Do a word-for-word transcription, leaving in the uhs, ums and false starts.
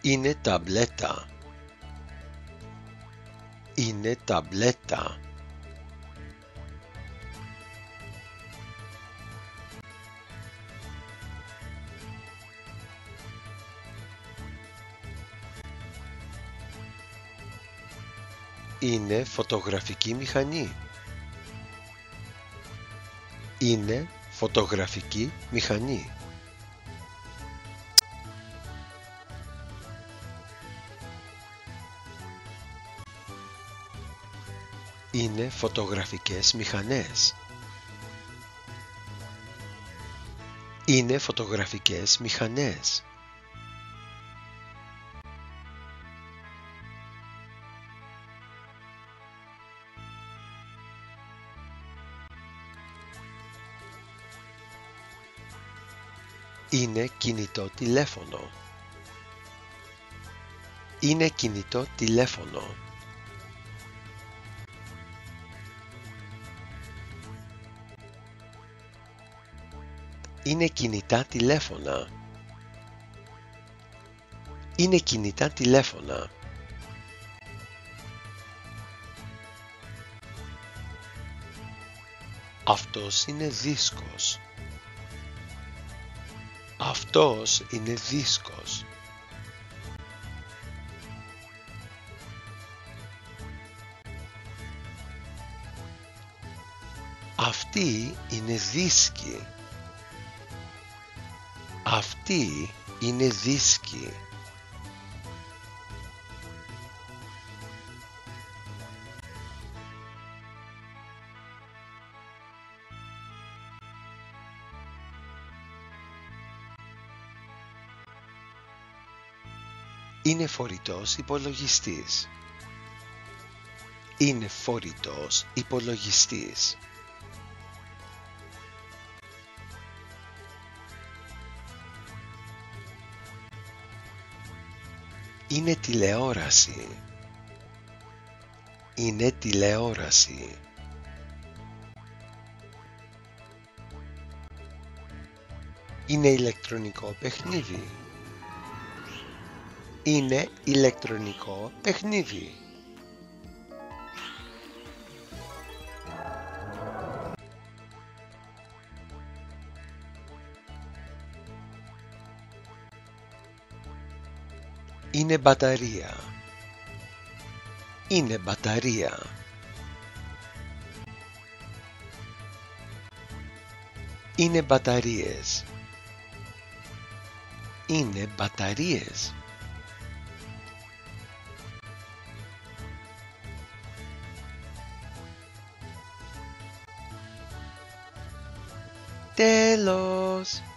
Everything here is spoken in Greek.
Είναι ταμπλέτα. Είναι ταμπλέτα. Είναι φωτογραφική μηχανή. Είναι φωτογραφική μηχανή. Είναι φωτογραφικές μηχανές. Είναι φωτογραφικές μηχανές. Είναι κινητό τηλέφωνο. Είναι κινητό τηλέφωνο. Είναι κινητά τηλέφωνα. Είναι κινητά τηλέφωνα. Αυτός είναι δίσκος. Αυτός είναι δίσκος. Αυτή είναι δίσκη. Αυτή είναι δίσκη. Είναι φορητός υπολογιστής. Είναι φορητός υπολογιστής. Είναι τηλεόραση. Είναι τηλεόραση. Είναι ηλεκτρονικό παιχνίδι. Είναι ηλεκτρονικό παιχνίδι. Είναι μπαταρία. Είναι μπαταρία. Είναι μπαταρίες. Είναι μπαταρίες. Τέλος.